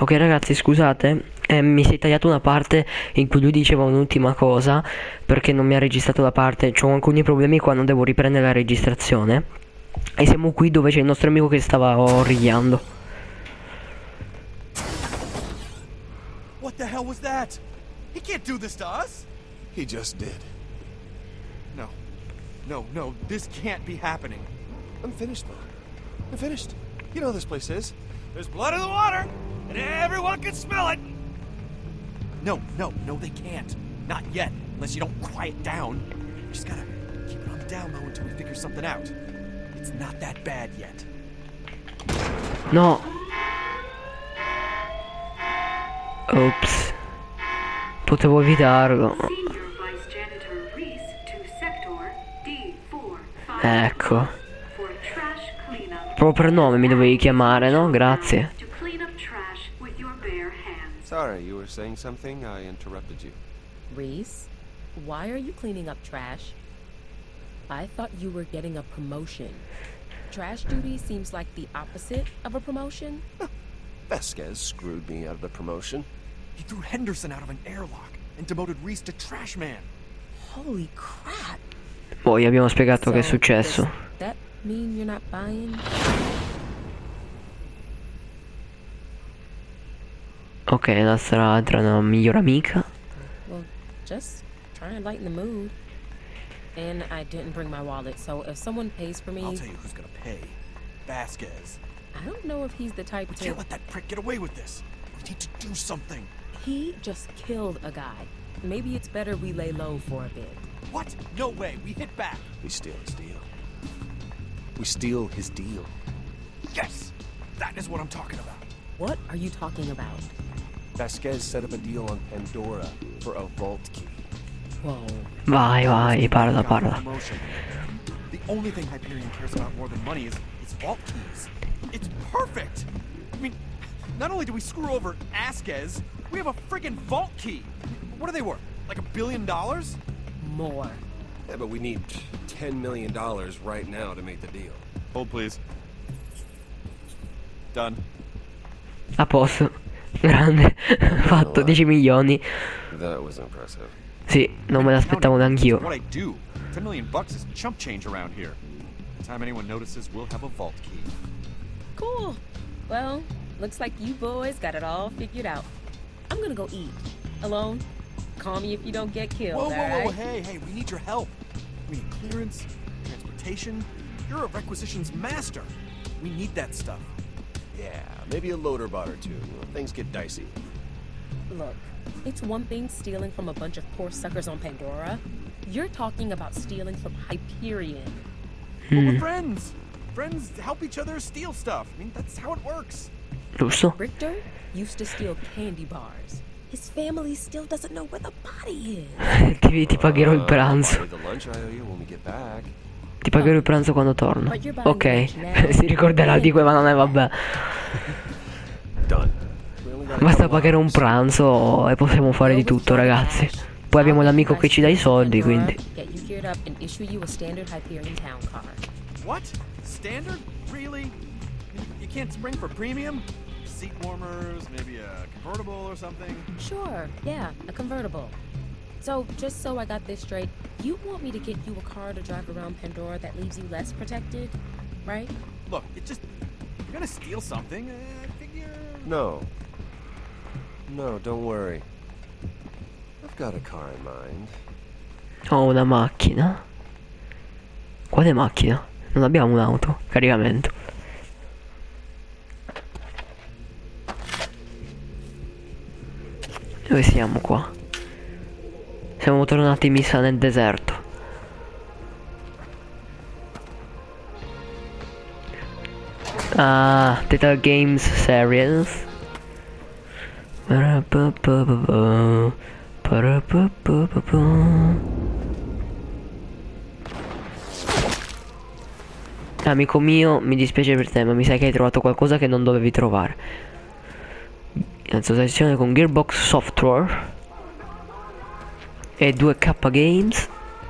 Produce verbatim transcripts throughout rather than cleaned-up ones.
Ok ragazzi, scusate, eh, mi si è tagliata una parte in cui lui diceva un'ultima cosa perché non mi ha registrato la parte. C'ho alcuni problemi quando devo riprendere la registrazione. E siamo qui dove c'è il nostro amico che stava origliando. What the hell was that? He can't do this to us! He just did. No. No, no, this can't be happening. I'm finished, though. I'm finished. You know how this place is. There's blood in the water, and everyone can smell it! No, no, no, they can't. Not yet, unless you don't quiet down. We just gotta keep it on the down low until we figure something out. It's not that bad yet. No. Ops. Potevo evitarlo. Ecco. Proprio per nome mi dovevi chiamare, no? Grazie. Sorry, you were saying something? I interrupted you. Reese, why are you cleaning up trash? I thought you were getting a promotion. Trash duty seems like the opposite of a promotion. Vasquez screwed me out of the promotion. He threw Henderson out of an airlock and demoted Reese to trash man. Holy crap. Poi abbiamo spiegato che è successo. Does that mean you're not buying? Ok, la nostra altra no, migliore amica. Well, just trying to lighten the mood. And I didn't bring my wallet, so if someone pays for me... I'll tell you who's gonna pay. Vasquez. I don't know if he's the type We to... can't let that prick get away with this. We need to do something. He just killed a guy. Maybe it's better we lay low for a bit. What? No way. We hit back. We steal his deal. We steal his deal. Yes! That is what I'm talking about. What are you talking about? Vasquez set up a deal on Pandora for a vault key. Whoa. Vai, vai, parla, Got parla. promotion. The only thing Hyperion cares about more than money is, is vault keys. It's perfect! I mean, not only do we screw over Vasquez, we have a friggin' vault key. What are they worth? Like a billion dollars? More. Yeah, but we need ten million dollars right now to make the deal. Hold, please. Done. A posto. Grande. Fatto dieci milioni. That was impressive. Sì, non me l'aspettavo neanch'io. What I do. Ten million bucks is chump change around here. By the time anyone notices, we'll have a vault key. Cool. Well, looks like you boys got it all figured out. I'm gonna go eat. Alone? Call me if you don't get killed, Whoa, whoa, whoa, alright? hey, hey, we need your help. We need clearance, transportation. You're a requisitions master. We need that stuff. Yeah, maybe a loader bot or two. You know, things get dicey. Look, it's one thing stealing from a bunch of poor suckers on Pandora. You're talking about stealing from Hyperion. But we're friends. Friends help each other steal stuff. I mean, that's how it works. Giusto? Richter used to steal candy bars. His family still doesn't know where the body is. ti, ti pagherò il Uh, pranzo. I'll buy the lunch I owe you when we get back. Ti pagherò il pranzo quando torno. But you're buying Ok. lunch now. Si ricorderà di quel, ma non è vabbè. Done. We only gotta Basta go pagare un out. pranzo e possiamo fare di tutto, ragazzi. Poi abbiamo l'amico che ci dà i soldi, quindi. Get you geared up and issue you a standard Hyperion town car. What? Standard? Really? You, you can't spring for premium? Seat warmers, maybe a convertible or something? Sure, yeah, a convertible. So, just so I got this straight, you want me to get you a car to drive around Pandora that leaves you less protected, right? Look, it just... You're gonna steal something, I figure... No. No, don't worry. I've got a car in mind. Ho una macchina. Quale macchina? Non abbiamo un'auto. Caricamento. Dove siamo qua? Siamo tornati in missa nel deserto. Ah, Teta Games Series. Amico mio, mi dispiace per te, ma mi sa che hai trovato qualcosa che non dovevi trovare. In associazione con Gearbox Software e due K Games.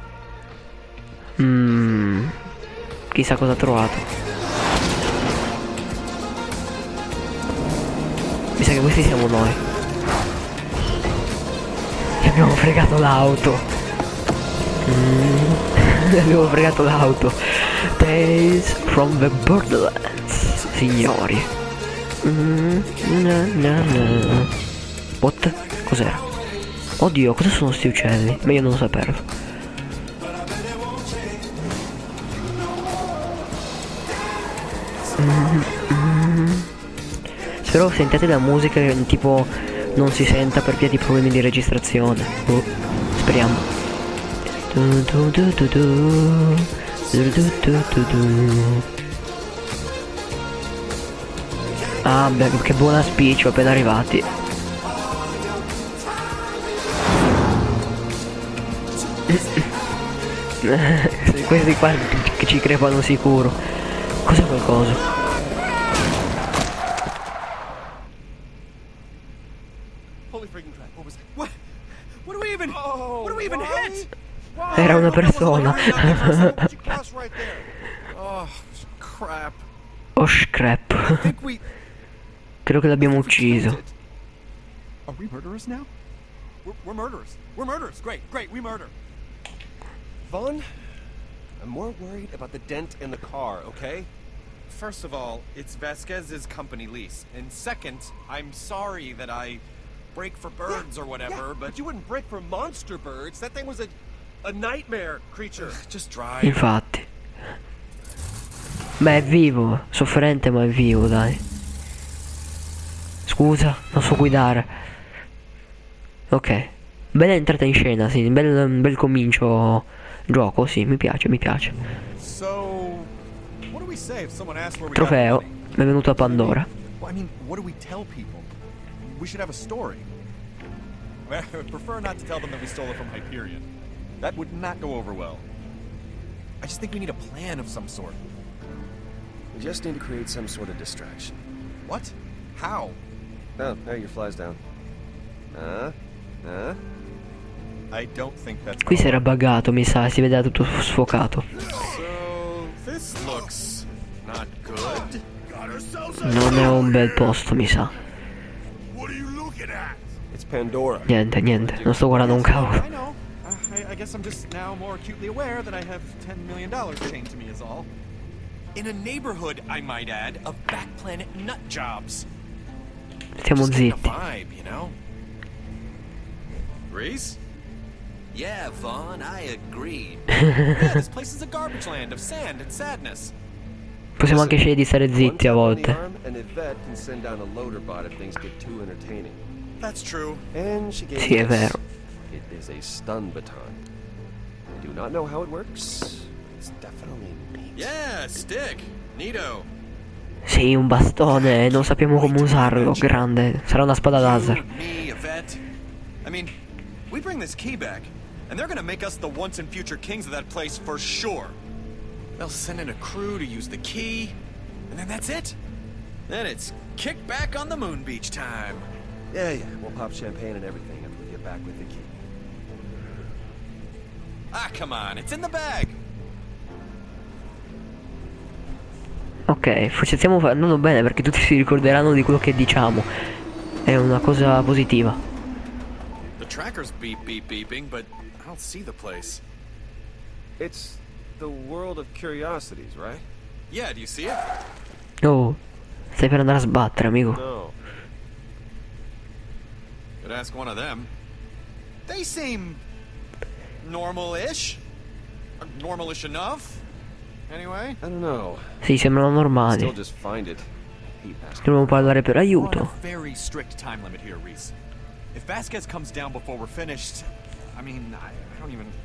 Mm, chissà cosa ha trovato. Mi sa che questi siamo noi. Che abbiamo fregato l'auto. Mm. Abbiamo fregato l'auto. Tales from the Borderlands, signori. Mm. Na, na, na. What? Cos'era? Oddio, cosa sono sti uccelli? Meglio non saperlo. Mm, mm. Spero sentiate la musica che tipo non si senta per via di problemi di registrazione. Oh, speriamo. Du, du, du, du, du. Du, du, du, du, du. Ah beh, che buona speech, appena arrivati. Questi qua che ci crepano sicuro. Cos'è qualcosa? Holy freaking crap! What was that? What? What do we even? What do we even hit? Era una persona. Oh crap! Oh scrap. I think we. Credo che l'abbiamo ucciso. Are we murderers now? We're, we're murderers. We're murderers. Great, great. We murder. Vaughn, I'm more worried about the dent in the car, okay? First of all, it's Vasquez's company lease, and second, I'm sorry that I break for birds Yeah, or whatever, yeah, but but you wouldn't break for monster birds. That thing was a a nightmare creature. Ugh, just drive. Infatti. Beh, è vivo. Sofferente ma è vivo, dai. Scusa, non so guidare. Ok. Bella entrata in scena, sì. Bel, bel comincio gioco, sì. Mi piace, mi piace. So, what do we say if someone asks where we Trofeo. got the money? Benvenuto a Pandora. Well, I mean, what do we tell people? We should have a story. I would prefer not to tell them that we stole it from Hyperion. That would not go over well. I just think we need a plan of some sort. We just need to create some sort of distraction. What? How? Oh, there your fly's down. Huh? Huh? I don't think that's Qui si gonna era buggato, mi sa, si vedeva tutto sfocato. work. So, this looks not good. Got ourselves a Non è un bel posto, mi sa. What are you looking at? It's Pandora. Niente, niente, non sto guardando un cavolo. I know. Uh, I, I guess I'm just now more acutely aware that I have ten million dollars chained to me is all. In a neighborhood, I might add, of back planet nut jobs. Stiamo Just getting a zitti. vibe, you know? Reese? Yeah, Vaughn, I agreed. Yeah, this place is a garbage land of sand and sadness. Possiamo anche scegliere di stare One zitti a tap on the volte. arm, and Yvette can send down a loader bot if things get too entertaining. That's true. And she gave Sì, è us- vero. It is a stun baton. I do not know how it works. It's definitely neat. Yeah, stick. Neato. Sì, un bastone, non sappiamo come usarlo. Grande. Sarà una spada laser. You, me, Yvette. I mean, we bring this key back, and they're gonna make us the once and future kings of that place for sure. They'll send in a crew to use the key, and then that's it. Then it's kick back on the moon beach time. Yeah, yeah. We'll pop champagne and everything after we get back with the key. Ah, come on, it's in the bag. Ok, forse stiamo andando bene perché tutti si ricorderanno di quello che diciamo. È una cosa positiva. The tracker's beep beep beeping, but I don't see the place. It's the world of curiosities, right? Yeah, do you see it? Oh, stai per andare a sbattere, amico. No. Could ask one of them. They seem normal-ish. Or normal-ish enough. Anyway. I don't know. Sì, sembrano Still normali. just find it. Hate bastard. Dobbiamo parlare per We're on aiuto. a very strict time limit here, Reese. If Vasquez comes down before we're finished, I mean, I, I don't even.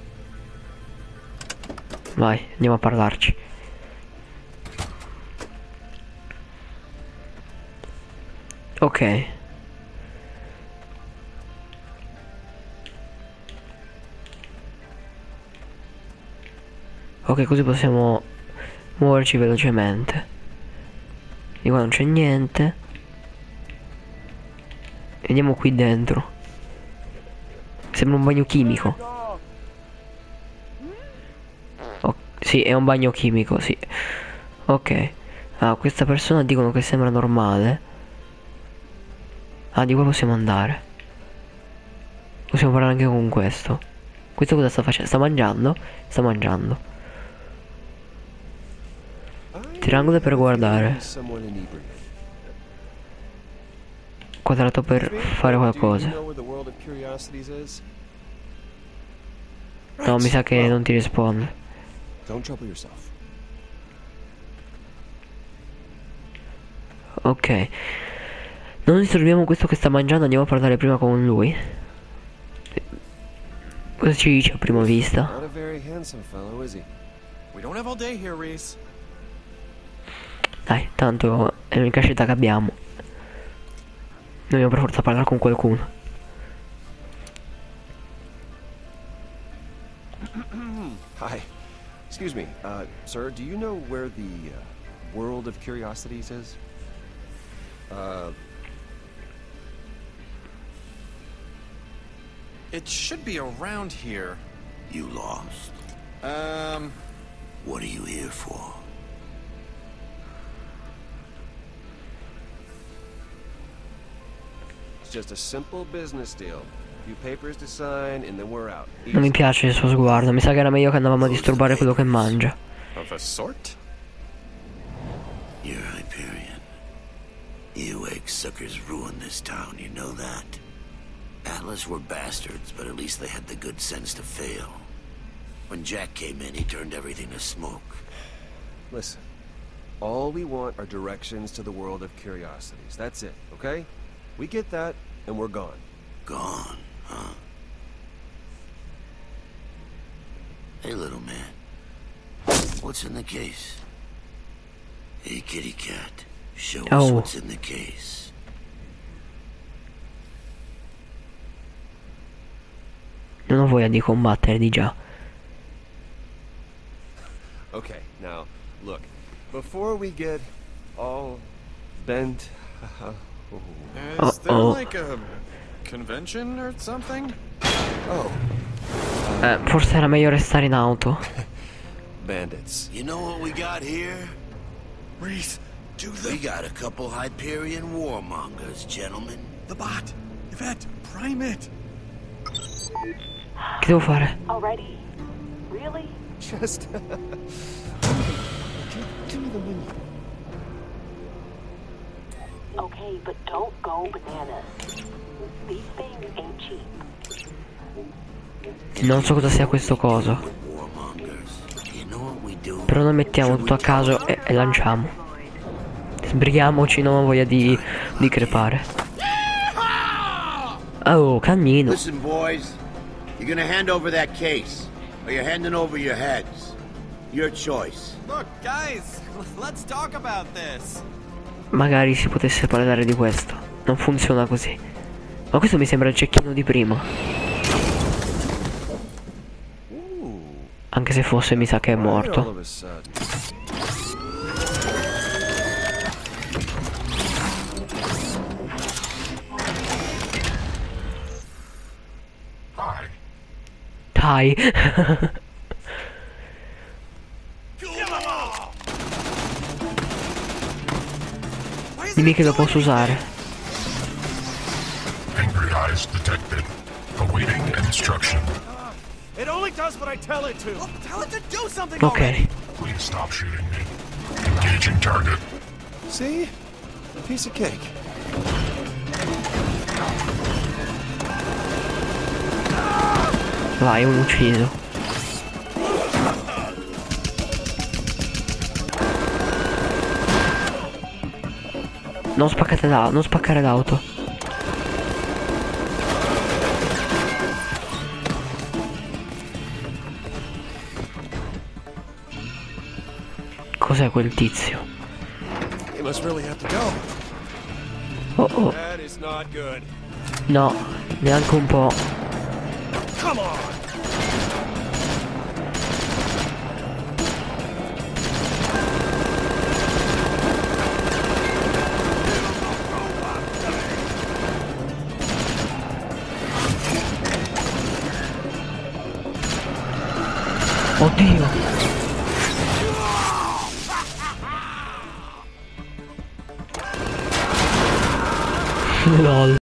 Vai, andiamo a parlarci. Ok. Ok, così possiamo muoverci velocemente. Di qua non c'è niente. E andiamo qui dentro. Sembra un bagno chimico. Oh, sì, è un bagno chimico, sì. Ok. Ah, questa persona dicono che sembra normale. Ah, di qua possiamo andare. Possiamo parlare anche con questo. Questo cosa sta facendo? Sta mangiando? Sta mangiando. Triangolo per guardare. Quadrato per fare qualcosa. No, mi sa che non ti risponde. Ok. Non disturbiamo questo che sta mangiando, andiamo a parlare prima con lui. Cosa ci dice a prima vista? Not a very handsome fellow, is he? We don't have all day here, Reese. Dai, tanto è l'unica scelta che abbiamo. Dobbiamo per forza parlare con qualcuno. Hi. Excuse me, uh, sir, do you know where the uh, World of Curiosities is? Uh, It should be around here. You lost? Um, What are you here for? it's just a simple business deal. Few papers to sign and then we're out. Non mi piace il suo sguardo, mi sa che era meglio che andavamo a disturbare quello che mangia. of a sort? You're Hyperion. Earwig suckers ruined this town, you know that? Atlas were bastards, but at least they had the good sense to fail. When Jack came in, he turned everything to smoke. Listen, all we want are directions to the World of Curiosities. That's it, okay? We get that, and we're gone. Gone, huh? Hey, little man. What's in the case? Hey, kitty cat. Show us Oh. what's in the case. Non ho voglia di combattere di già. Okay, now, look, before we get all bent... Is there Uh-oh. like a convention or something? oh, Eh, forse era meglio restare in auto. bandits. You know what we got here? Reese, do the We got a couple Hyperion warmongers, gentlemen. the bot. Yvette, prime it. Che devo fare? Already? Really? Just... Give me the menu. Okay, but don't go bananas. These things ain't cheap. Non so cosa sia questo coso. Warmongers. You know what we do? Però noi mettiamo tutto a caso e, e lanciamo. Sbrighiamoci, non ho voglia di, di crepare. Oh, cammino. Listen, boys, you're gonna hand over that case, or you're handing over your heads. Your choice. Look, guys, let's talk about this. Magari si potesse parlare di questo. Non funziona così. Ma questo mi sembra il cecchino di prima. Anche se fosse, mi sa che è All morto. of a sudden. Dai. Dimmi che lo posso usare. Angry eyes detected. Awaiting instruction. It only does what I tell it to. Well, tell it to do something Ok. already. Please stop shooting me. Engaging target. See? Piece of cake. Vai, un ucciso. Non spaccate l'auto, non spaccare l'auto. Cos'è quel tizio? You must really have to go. Oh oh, That is not good. no, neanche un po'. Come on! Oddio. Lol.